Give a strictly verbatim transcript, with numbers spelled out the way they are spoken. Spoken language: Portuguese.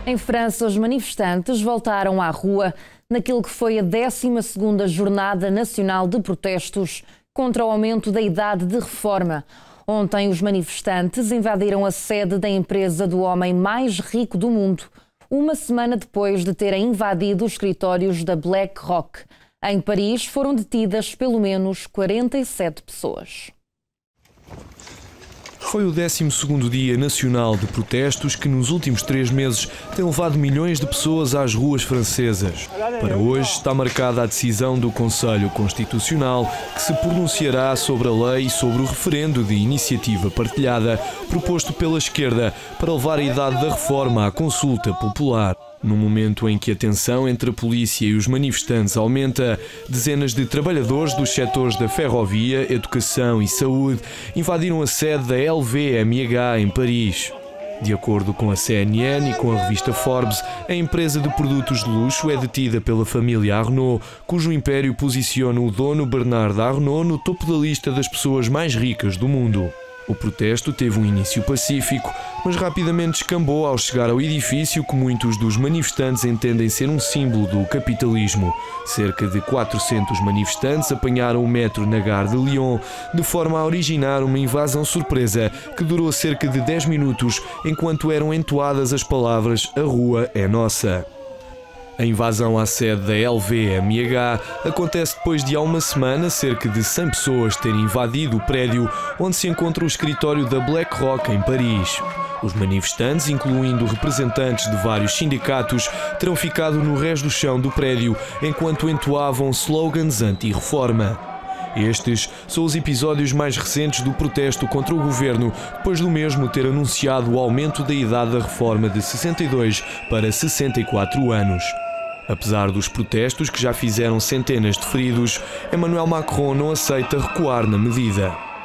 Em França, os manifestantes voltaram à rua naquilo que foi a décima segunda Jornada Nacional de Protestos contra o aumento da idade de reforma. Ontem, os manifestantes invadiram a sede da empresa do homem mais rico do mundo, uma semana depois de terem invadido os escritórios da BlackRock. Em Paris, foram detidas pelo menos quarenta e sete pessoas. Foi o décimo segundo Dia Nacional de Protestos que nos últimos três meses tem levado milhões de pessoas às ruas francesas. Para hoje está marcada a decisão do Conselho Constitucional que se pronunciará sobre a lei e sobre o referendo de iniciativa partilhada proposto pela esquerda para levar a idade da reforma à consulta popular. No momento em que a tensão entre a polícia e os manifestantes aumenta, dezenas de trabalhadores dos setores da ferrovia, educação e saúde invadiram a sede da L V M H em Paris. De acordo com a C N N e com a revista Forbes, a empresa de produtos de luxo é detida pela família Arnault, cujo império posiciona o dono Bernard Arnault no topo da lista das pessoas mais ricas do mundo. O protesto teve um início pacífico, mas rapidamente descambou ao chegar ao edifício que muitos dos manifestantes entendem ser um símbolo do capitalismo. Cerca de quatrocentos manifestantes apanharam o metro na Gare de Lyon, de forma a originar uma invasão surpresa que durou cerca de dez minutos, enquanto eram entoadas as palavras "A rua é nossa". A invasão à sede da L V M H acontece depois de há uma semana cerca de cem pessoas terem invadido o prédio onde se encontra o escritório da BlackRock em Paris. Os manifestantes, incluindo representantes de vários sindicatos, terão ficado no rés do chão do prédio enquanto entoavam slogans anti-reforma. Estes são os episódios mais recentes do protesto contra o governo, depois do mesmo ter anunciado o aumento da idade da reforma de sessenta e dois para sessenta e quatro anos. Apesar dos protestos que já fizeram centenas de feridos, Emmanuel Macron não aceita recuar na medida.